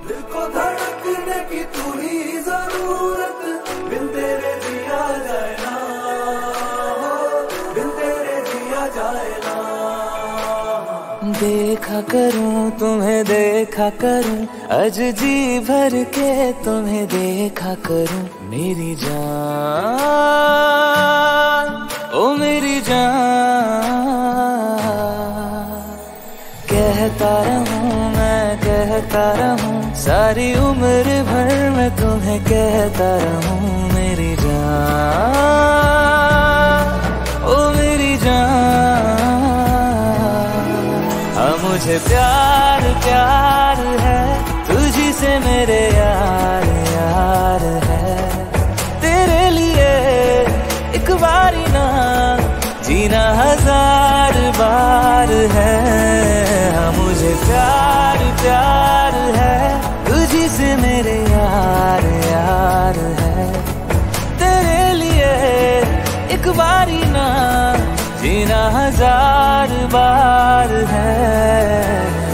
दिल को धड़कने की तू ही जरूरत, बिन तेरे जिया जाए ना, बिन तेरे जिया जाए ना। देखा करूं तुम्हें देखा करूं, आज जी भर के तुम्हें देखा करूं। मेरी जान ओ मेरी जान, कहता रहूं मैं कहता रहूं, सारी उम्र भर मैं तुम्हें कहता रहूं। मेरी जान ओ मेरी जान, मुझे प्यार प्यार है तुझी से मेरे यार यार है। तेरे लिए एक बारी ना जीना 1000 बार है। मुझे प्यार प्यार है तुझी से मेरे यार यार है। तेरे लिए एक बारी ना जीना 1000 बार है।